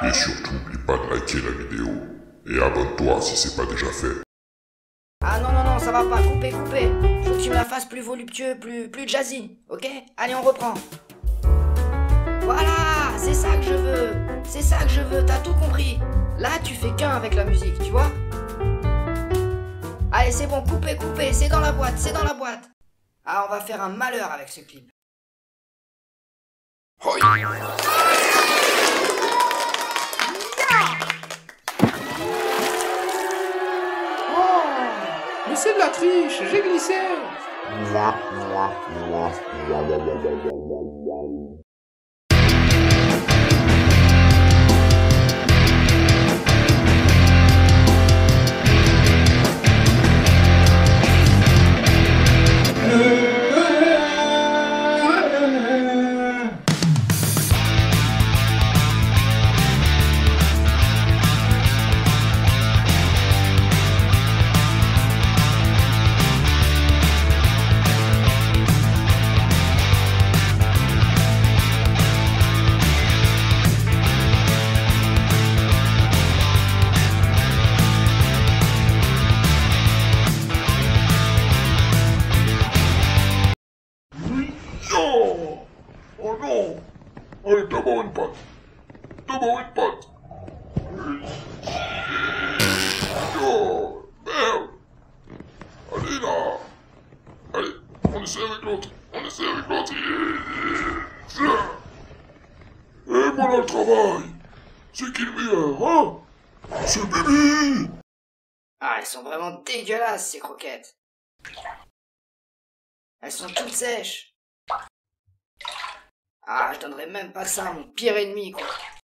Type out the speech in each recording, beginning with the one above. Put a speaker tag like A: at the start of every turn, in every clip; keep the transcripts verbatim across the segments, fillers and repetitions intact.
A: Et surtout, n'oublie pas de liker la vidéo. Et abonne-toi si c'est pas déjà fait.
B: Ah non, non, non, ça va pas, coupez, coupez. Faut que tu me la fasses plus voluptueux, plus, plus jazzy, ok? Allez, on reprend. Voilà, c'est ça que je veux. C'est ça que je veux, t'as tout compris. Là, tu fais qu'un avec la musique, tu vois? Allez, c'est bon, coupez, coupez, c'est dans la boîte, c'est dans la boîte. Ah, on va faire un malheur avec ce clip.
A: Hoi.
C: Mais c'est de la triche, j'ai glissé.
A: Oh non! Allez, d'abord une patte. D'abord une patte. Oh, merde! Allez là! Allez, on essaie avec l'autre. On essaie avec l'autre. Et voilà le travail! C'est qui le meilleur, hein? C'est Bibi!
B: Ah, elles sont vraiment dégueulasses, ces croquettes. Elles sont toutes sèches. Ah, je donnerais même pas ça à mon pire ennemi, quoi.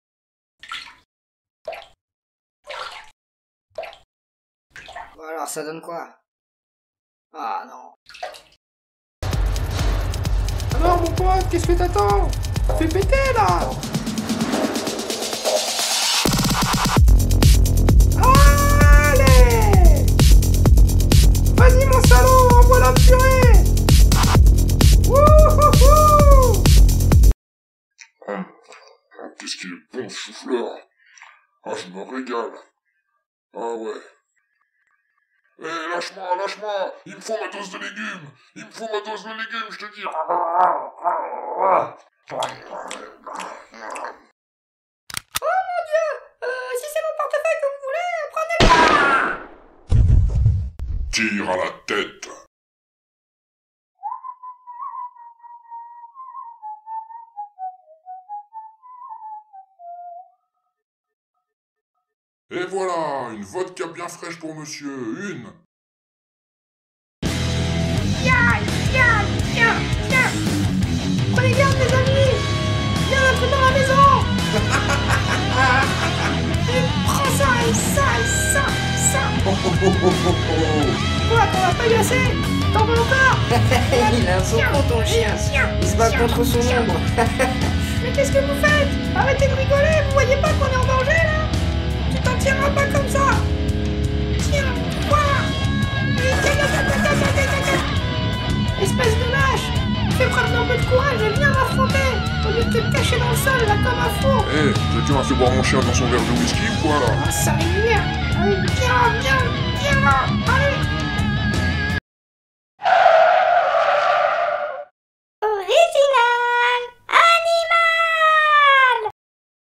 B: Bon alors, ça donne quoi? Ah non.
C: Alors mon pote, qu'est-ce que t'attends? Fais péter là! Allez! Vas-y mon salaud, envoie la purée! Wouhouhou!
A: Hum, qu'est-ce qu'il est bon ce chou-fleur. Ah, je me régale. Ah ouais. Eh, hey, lâche-moi, lâche-moi. Il me faut ma dose de légumes. Il me faut ma dose de légumes, je te dis.
B: Oh mon Dieu, euh, si c'est mon portefeuille que vous voulez, prenez-le.
A: Tire à la tête. Et voilà, une vodka bien fraîche pour monsieur, une.
B: Viens, viens, viens, viens. Prenez garde mes amis. Viens d'être dans la maison. Et prends ça, et ça, et ça, ça. Quoi, qu'on va pas y assez? T'en veux encore?
D: Il a un son con ton chien. Il se bat contre son ombre.
B: Mais qu'est-ce que vous faites? Arrêtez de rigoler, vous voyez pas qu'on est en danger là? Tu t'en tireras pas comme ça. Tiens, voilà. Espèce de lâche. Fais preuve d'un peu de courage et viens m'affronter. Au lieu de te cacher dans le sol là comme un fou.
A: Eh, hey, quelqu'un a fait boire mon chien dans son verre de whisky ou quoi là?
B: Ah, ça m'énerve. Allez, viens, viens, viens là. Allez.